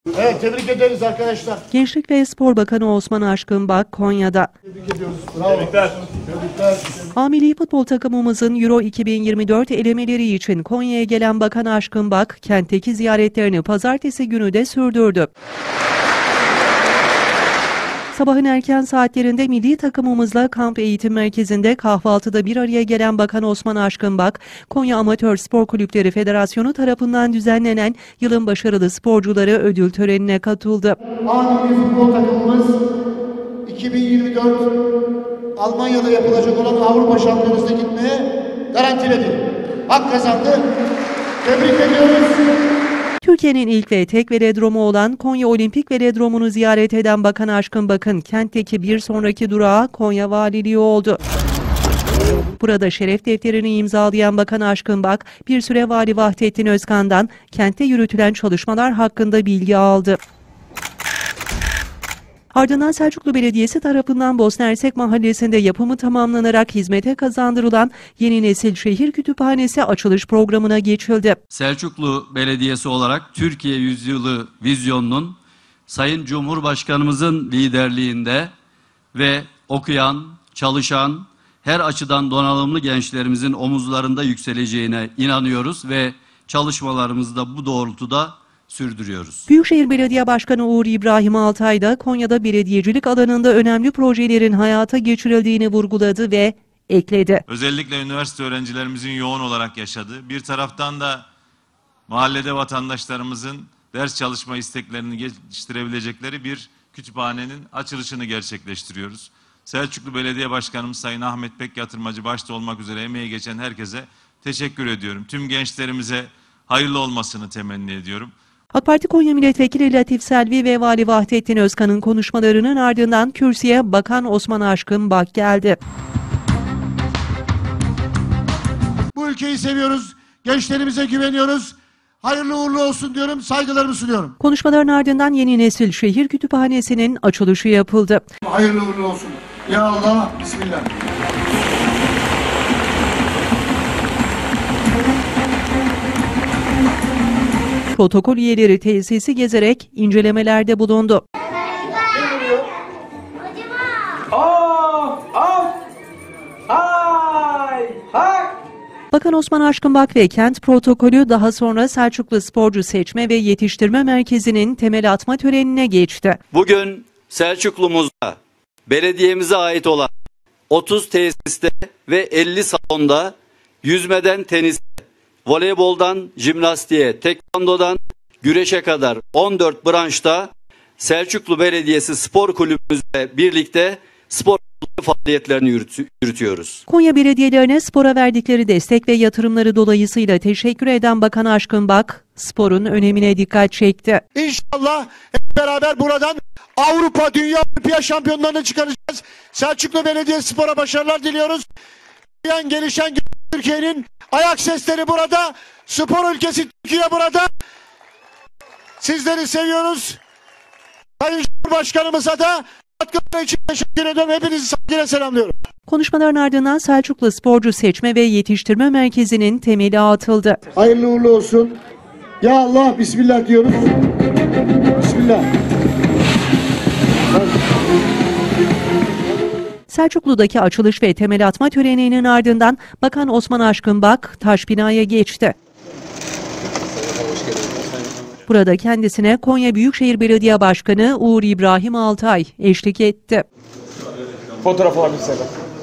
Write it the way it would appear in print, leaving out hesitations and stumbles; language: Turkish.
Evet, tebrik ederiz arkadaşlar. Gençlik ve Spor Bakanı Osman Aşkınbak Konya'da. Tebrik ediyoruz. Bravo. Tebrikler. Tebrikler. A milli futbol takımımızın Euro 2024 elemeleri için Konya'ya gelen Bakan Aşkınbak, kentteki ziyaretlerini pazartesi günü de sürdürdü. Sabahın erken saatlerinde milli takımımızla kamp eğitim merkezinde kahvaltıda bir araya gelen Bakan Osman Aşkınbak, Konya Amatör Spor Kulüpleri Federasyonu tarafından düzenlenen yılın başarılı sporcuları ödül törenine katıldı. A milli futbol takımımız 2024 Almanya'da yapılacak olan Avrupa Şampiyonası'na gitmeye garantiledi. Hak kazandı. Tebrik ediyoruz. Türkiye'nin ilk ve tek velodromu olan Konya Olimpik Velodromu'nu ziyaret eden Bakan Aşkınbak'ın kentteki bir sonraki durağı Konya Valiliği oldu. Burada şeref defterini imzalayan Bakan Aşkınbak, bir süre Vali Vahdettin Özkan'dan kentte yürütülen çalışmalar hakkında bilgi aldı. Ardından Selçuklu Belediyesi tarafından Bosnersek Mahallesi'nde yapımı tamamlanarak hizmete kazandırılan Yeni Nesil Şehir Kütüphanesi açılış programına geçildi. Selçuklu Belediyesi olarak Türkiye Yüzyılı vizyonunun Sayın Cumhurbaşkanımızın liderliğinde ve okuyan, çalışan, her açıdan donanımlı gençlerimizin omuzlarında yükseleceğine inanıyoruz ve çalışmalarımızı da bu doğrultuda sürdürüyoruz. Büyükşehir Belediye Başkanı Uğur İbrahim Altay da Konya'da belediyecilik alanında önemli projelerin hayata geçirildiğini vurguladı ve ekledi. Özellikle üniversite öğrencilerimizin yoğun olarak yaşadığı, bir taraftan da mahallede vatandaşlarımızın ders çalışma isteklerini geliştirebilecekleri bir kütüphanenin açılışını gerçekleştiriyoruz. Selçuklu Belediye Başkanımız Sayın Ahmet Bek Yatırmacı başta olmak üzere emeği geçen herkese teşekkür ediyorum. Tüm gençlerimize hayırlı olmasını temenni ediyorum. AK Parti Konya Milletvekili Latif Selvi ve Vali Vahdettin Özkan'ın konuşmalarının ardından kürsüye Bakan Osman Aşkınbak geldi. Bu ülkeyi seviyoruz. Gençlerimize güveniyoruz. Hayırlı uğurlu olsun diyorum. Saygılarımı sunuyorum. Konuşmaların ardından Yeni Nesil Şehir Kütüphanesi'nin açılışı yapıldı. Hayırlı uğurlu olsun. Ya Allah, bismillah. Protokol üyeleri tesisi gezerek incelemelerde bulundu. Bakan Osman Aşkınbak ve kent protokolü daha sonra Selçuklu Sporcu Seçme ve Yetiştirme Merkezi'nin temel atma törenine geçti. Bugün Selçuklumuzda belediyemize ait olan 30 tesiste ve 50 salonda yüzmeden tenise, voleyboldan jimnastiğe, tekvandodan güreşe kadar 14 branşta Selçuklu Belediyesi Spor Kulübümüzle birlikte spor faaliyetlerini yürütüyoruz. Konya belediyelerine spora verdikleri destek ve yatırımları dolayısıyla teşekkür eden Bakan Aşkınbak, sporun önemine dikkat çekti. İnşallah hep beraber buradan Avrupa, Dünya, Olimpiyat şampiyonlarını çıkaracağız. Selçuklu Belediyespor'a başarılar diliyoruz. Gelişen Türkiye'nin ayak sesleri burada. Spor ülkesi Türkiye burada. Sizleri seviyoruz. Sayın Cumhurbaşkanımıza da katkıları için teşekkür ediyorum. Hepinizi saygıyla selamlıyorum. Konuşmaların ardından Selçuklu Sporcu Seçme ve Yetiştirme Merkezi'nin temeli atıldı. Hayırlı uğurlu olsun. Ya Allah, bismillah diyoruz. Bismillah. Selçuklu'daki açılış ve temel atma töreninin ardından Bakan Osman Aşkınbak taş binaya geçti. Burada kendisine Konya Büyükşehir Belediye Başkanı Uğur İbrahim Altay eşlik etti. Fotoğraf alabilirsiniz.